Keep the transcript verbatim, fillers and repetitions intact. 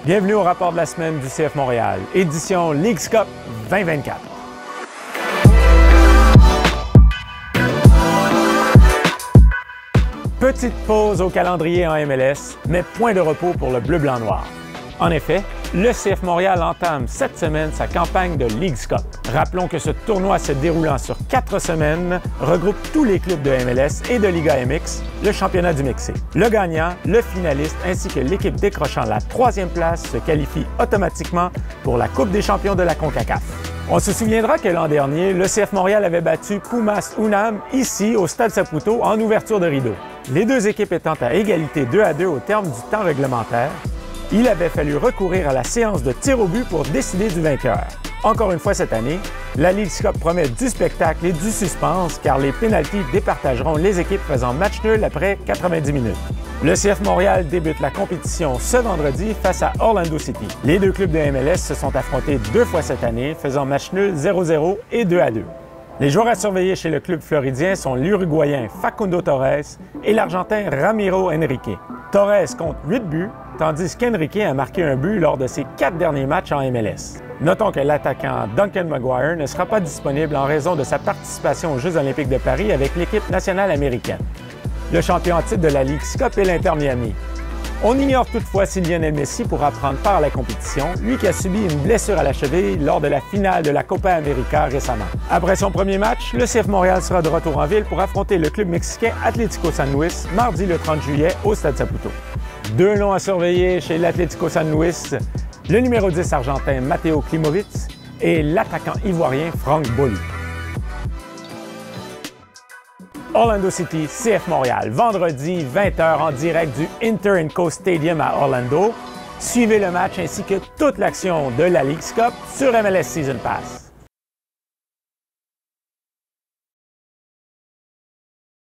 Bienvenue au rapport de la semaine du C F Montréal, édition Leagues Cup vingt vingt-quatre. Petite pause au calendrier en M L S, mais point de repos pour le bleu-blanc-noir. En effet, le C F Montréal entame cette semaine sa campagne de Leagues Cup. Rappelons que ce tournoi se déroulant sur quatre semaines regroupe tous les clubs de M L S et de Liga M X, le championnat du Mexique. Le gagnant, le finaliste ainsi que l'équipe décrochant la troisième place se qualifie automatiquement pour la Coupe des champions de la CONCACAF. On se souviendra que l'an dernier, le C F Montréal avait battu Pumas Unam ici au Stade Saputo en ouverture de rideau. Les deux équipes étant à égalité deux à deux au terme du temps réglementaire, il avait fallu recourir à la séance de tir au but pour décider du vainqueur. Encore une fois cette année, la Leagues Cup promet du spectacle et du suspense car les pénaltys départageront les équipes faisant match nul après quatre-vingt-dix minutes. Le C F Montréal débute la compétition ce vendredi face à Orlando City. Les deux clubs de M L S se sont affrontés deux fois cette année, faisant match nul zéro zéro et deux à deux. Les joueurs à surveiller chez le club floridien sont l'Uruguayen Facundo Torres et l'Argentin Ramiro Henrique. Torres compte huit buts, tandis qu'Henrique a marqué un but lors de ses quatre derniers matchs en M L S. Notons que l'attaquant Duncan Maguire ne sera pas disponible en raison de sa participation aux Jeux olympiques de Paris avec l'équipe nationale américaine. Le champion en titre de la Leagues Cup est l'Inter Miami. On ignore toutefois si Lionel Messi pourra prendre part à la compétition, lui qui a subi une blessure à la cheville lors de la finale de la Copa América récemment. Après son premier match, le C F Montréal sera de retour en ville pour affronter le club mexicain Atlético San Luis mardi le trente juillet au Stade Saputo. Deux noms à surveiller chez l'Atlético San Luis, le numéro dix argentin Matteo Klimovic et l'attaquant ivoirien Franck Boli. Orlando City, C F Montréal, vendredi vingt heures en direct du Inter Co Stadium à Orlando. Suivez le match ainsi que toute l'action de la Leagues Cup sur M L S Season Pass.